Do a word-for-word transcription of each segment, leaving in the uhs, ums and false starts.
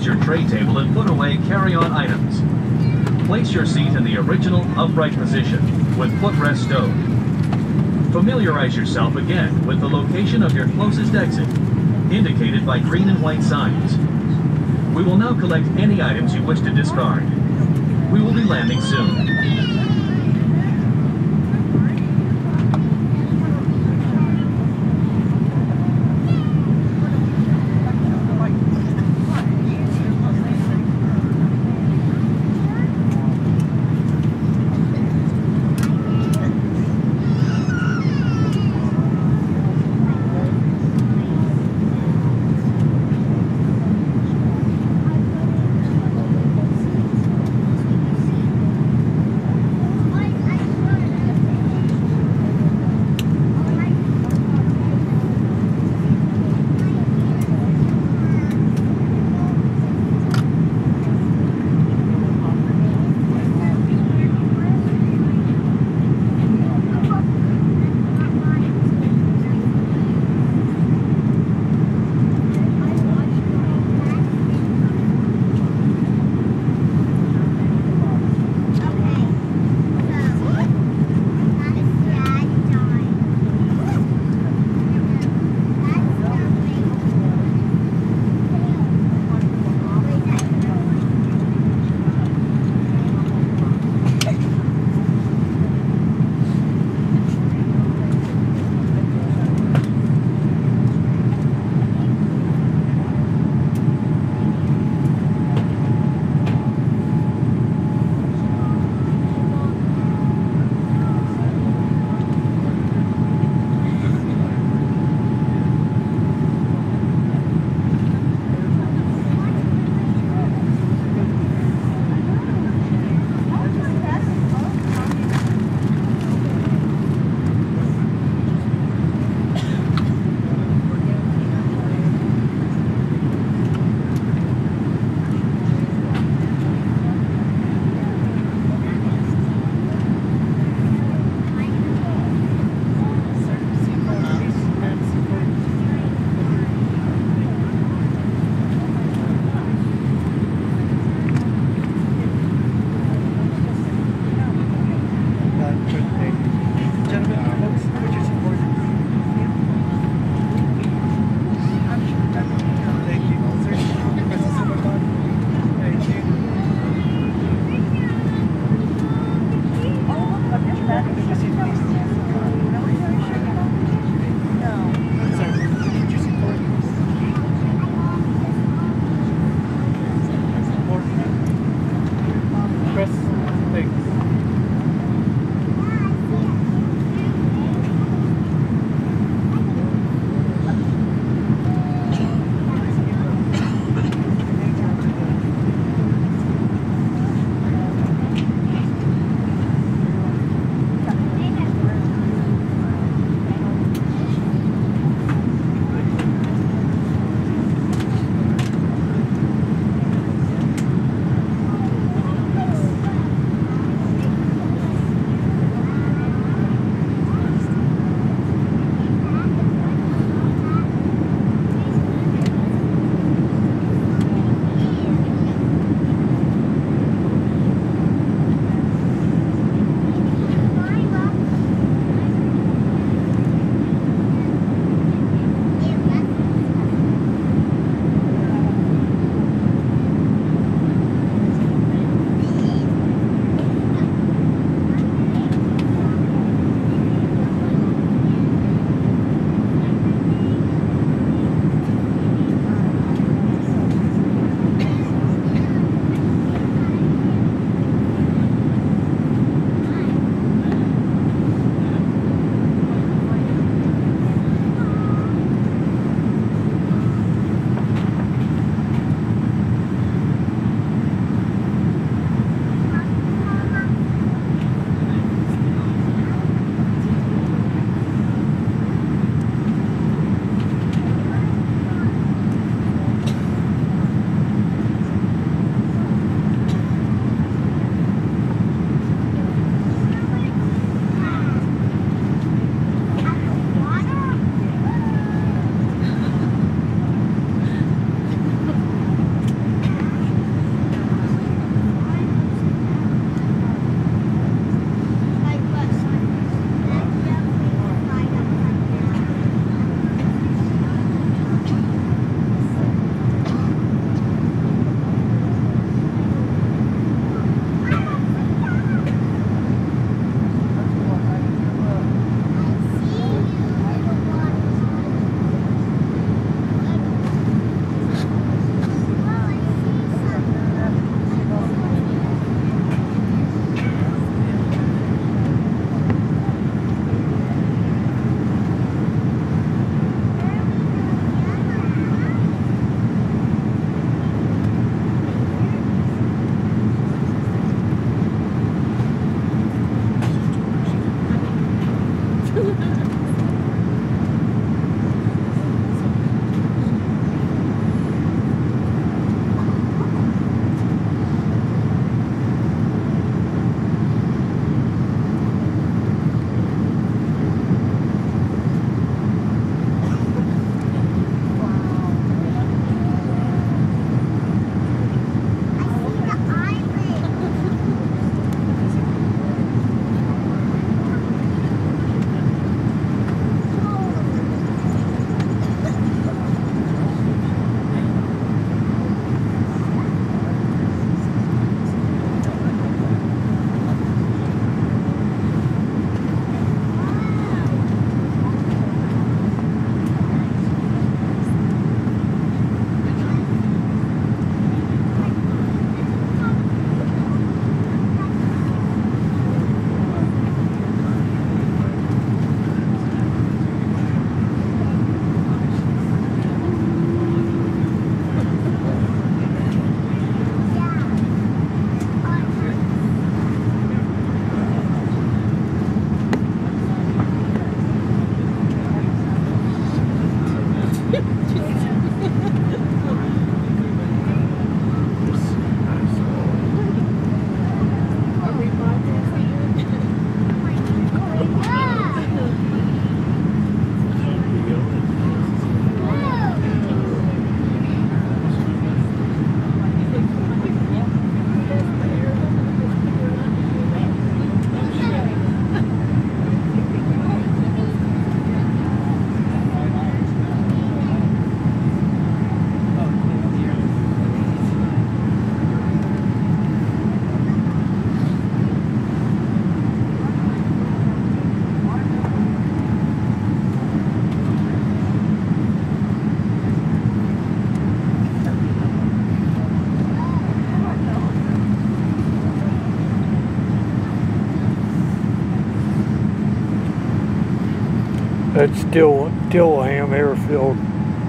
your tray table and put away carry-on items. Place your seat in the original upright position with footrest stowed. Familiarize yourself again with the location of your closest exit, indicated by green and white signs. We will now collect any items you wish to discard. We will be landing soon. That's Dill Dillingham Airfield.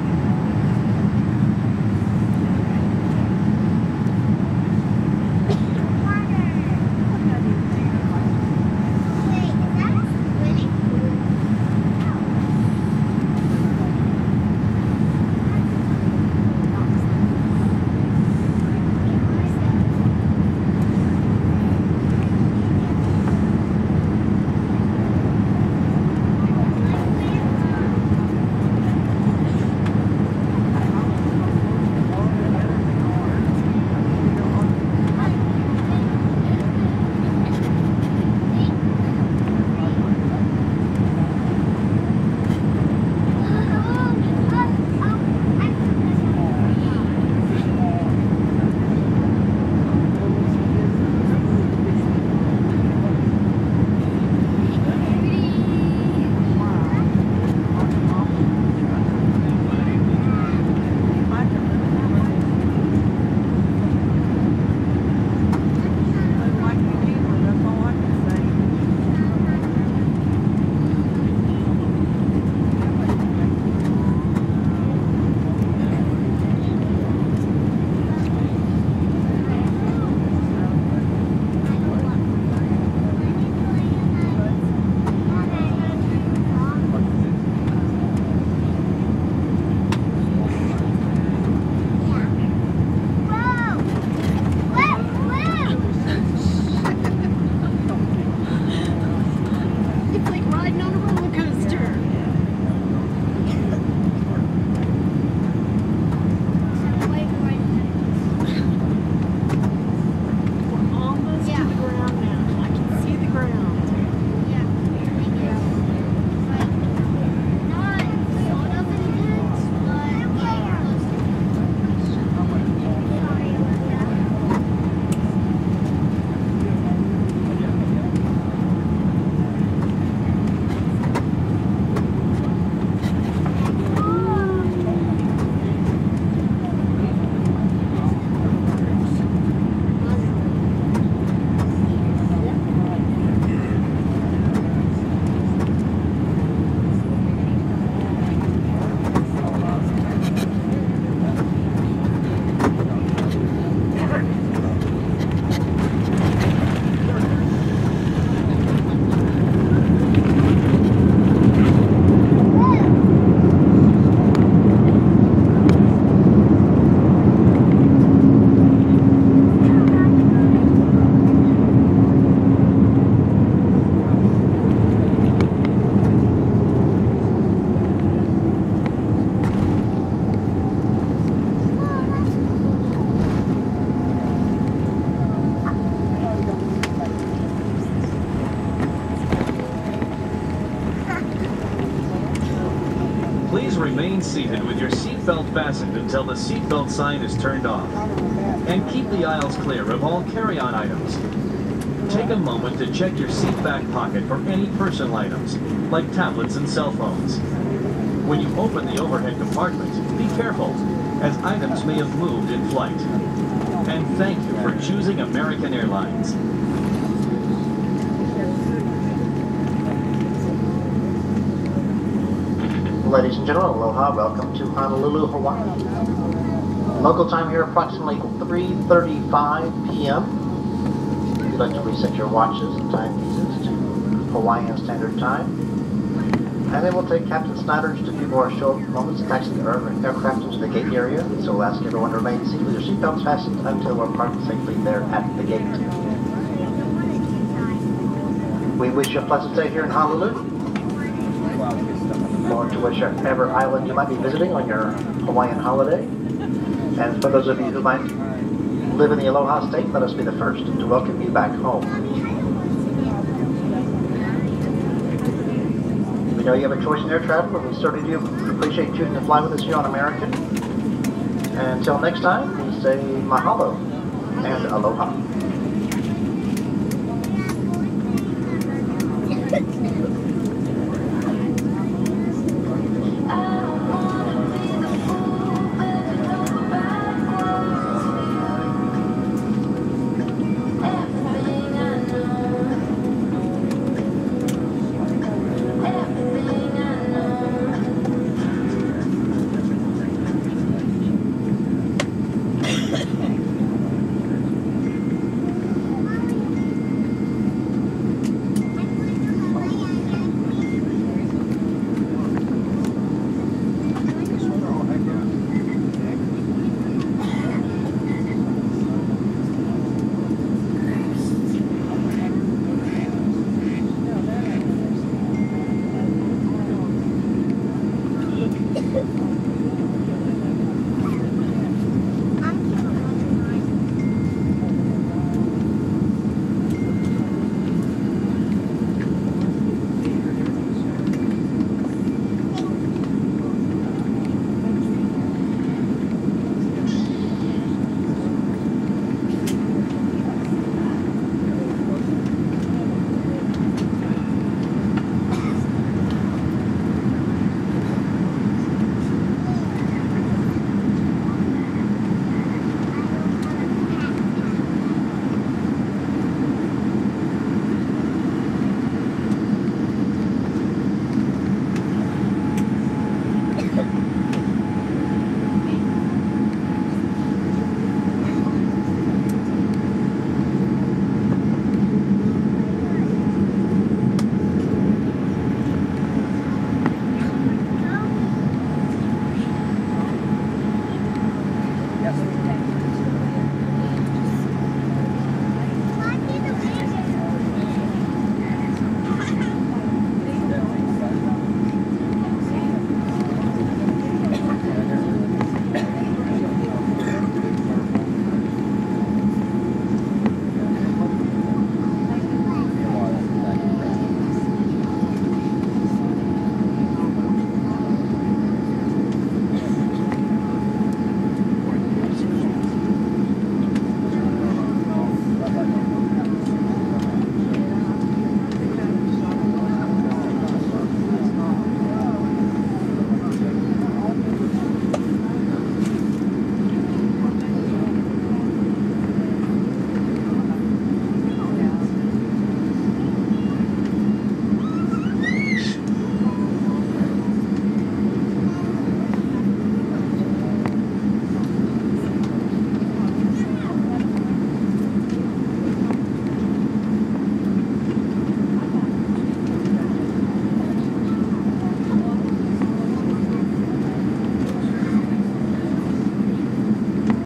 Remain seated with your seatbelt fastened until the seatbelt sign is turned off. And keep the aisles clear of all carry-on items. Take a moment to check your seat back pocket for any personal items, like tablets and cell phones. When you open the overhead compartment, be careful, as items may have moved in flight. And thank you for choosing American Airlines. Ladies and gentlemen, aloha, welcome to Honolulu, Hawaii. Local time here approximately three thirty-five p m If you'd like to reset your watches and timepieces to Hawaiian Standard Time. And then we'll take Captain Snyder just a few more short moments to taxi the aircraft into the gate area. So we'll ask everyone to remain seated with your seatbelts fastened until we're parked safely there at the gate. We wish you a pleasant day here in Honolulu. Forward to whichever island you might be visiting on your Hawaiian holiday. And for those of you who might live in the Aloha State, let us be the first to welcome you back home. We know you have a choice in air travel, and we certainly do appreciate choosing to fly with us here on American. And until next time, we say mahalo and aloha.